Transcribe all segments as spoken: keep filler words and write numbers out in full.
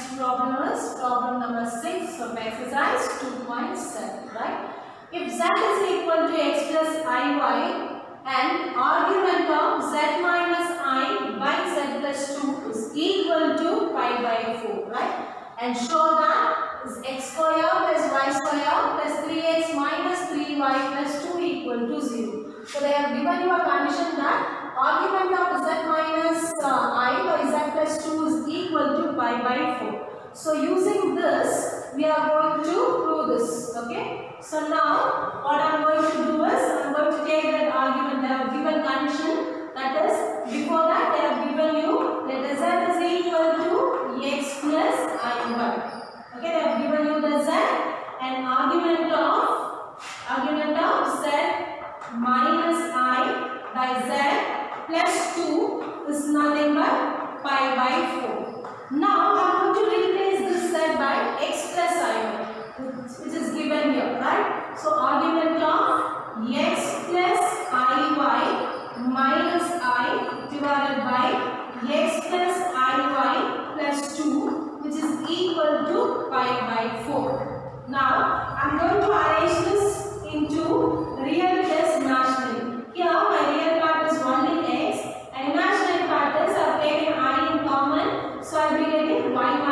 next problem is problem number six of exercise two point seven, right? If z is equal to x plus iy and argument of z minus I by z plus two is equal to pi by four, right? And show that is x square plus y square plus three x minus three y plus two equal to zero. So they have given you a condition that argument of z minus uh, I by z plus two is equal to pi by four. So using this, we are going to prove this. Okay. So now, what I am going to do is, I am going to take that argument. They have given condition. That is, before that, they have given you that z is equal to x plus iy. Okay. They have given you the z and argument of argument of z minus I by z plus two is nothing but pi by four. Now I am going to replace this z by x plus iy, which is given here, right? So argument of x plus iy minus I divided by x plus iy plus two, which is equal to pi by four. Now I am going to arrange this into real plus imaginary. Here my real part is only x and imaginary part is I have taken I in common, so I will be getting y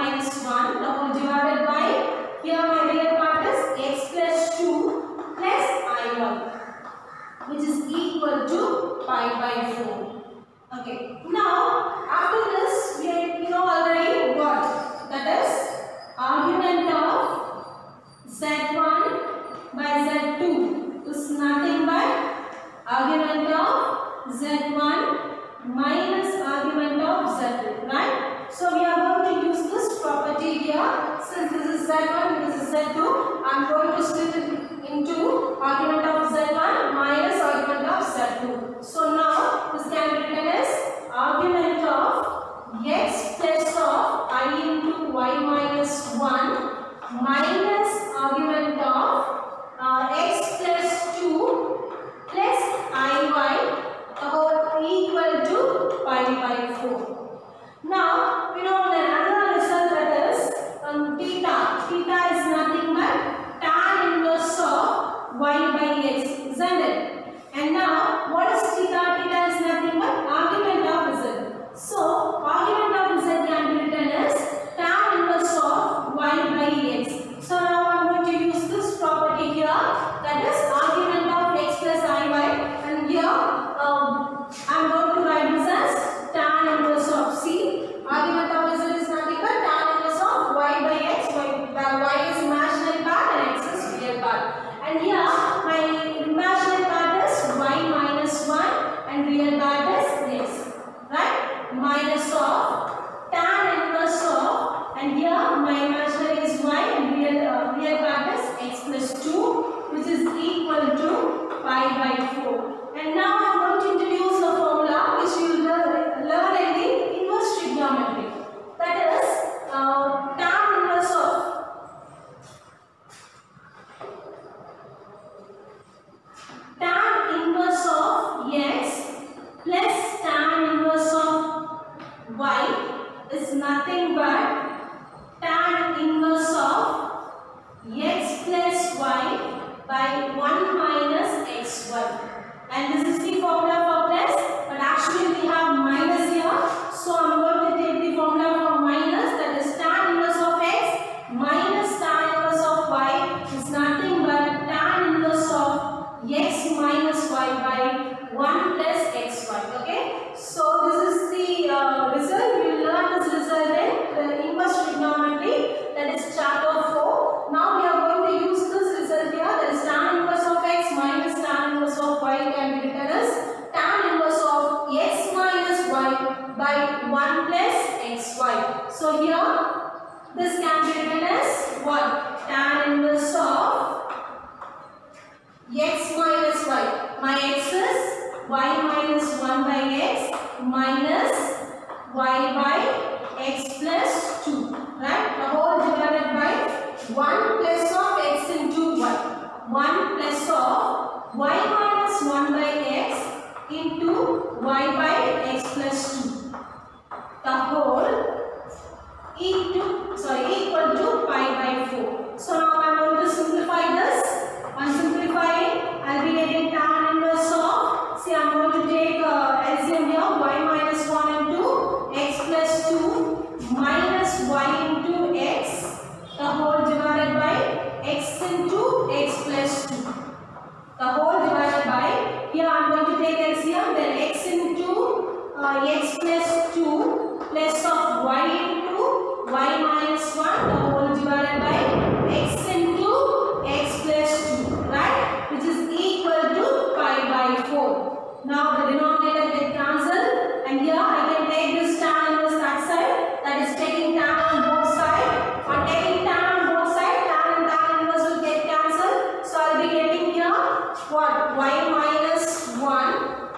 sorry equal to pi by four. So now I am going to simplify this. On simplifying, I will be getting tan inverse of, see I am going to take uh, L C M here, y minus one into x plus two minus y into x, the whole divided by x into x plus two. The whole divided by, here I am going to take L C M, then x into uh, x plus two plus of y into y minus one, the whole divided by x into x plus two, right, which is equal to pi by four. Now the denominator get cancelled, and here I can take this tan inverse that side, that is taking tan on both sides. On taking tan on both sides, tan and tan inverse will get cancelled. So I will be getting here what, y minus one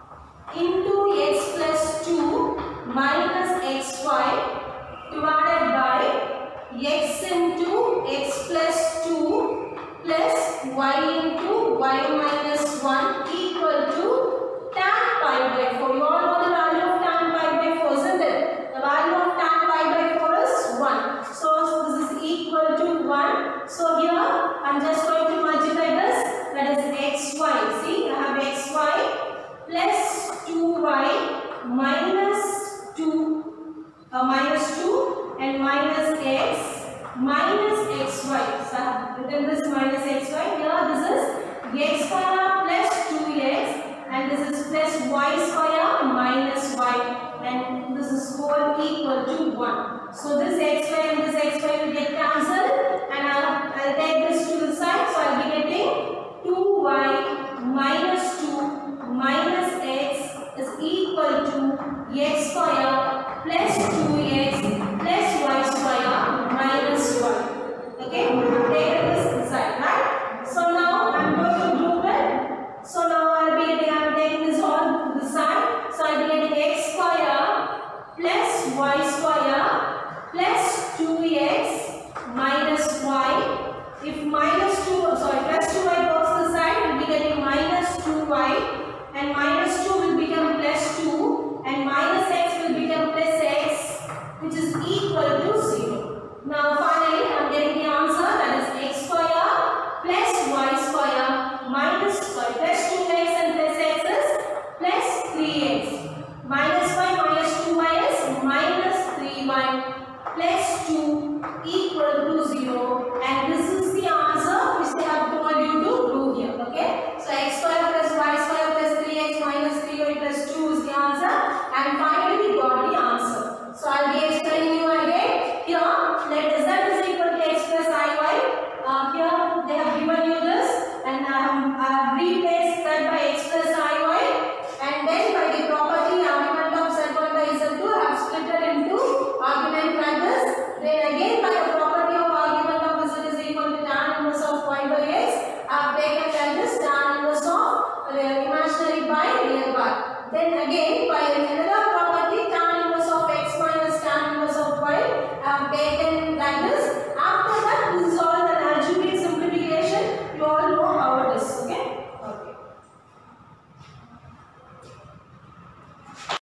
into x plus two minus xy divided by x into x plus two plus y into y minus one equal to tan pi by four. You all know the value of tan pi by four, isn't it? The value of tan pi by four is one. So this is equal to one. So here I am just going to multiply this. That is xy. See, I have xy plus two y minus two uh, minus two and minus x minus xy. So I have written this minus xy. Here this is x square plus two x and this is plus y square minus y, and this is whole equal to one. So this xy and this xy will get cancelled, and I'll, I'll take this to the side. So I'll be getting two y minus two minus x is equal to x square plus two x plus y square minus one. Okay, take this inside, right? So now I'm going to group it. So now I'll be getting, I'm taking this all to the side. So I'll be getting x square plus y square plus two x minus y. If minus two, sorry, plus two y goes to the side, we'll be getting minus two y and minus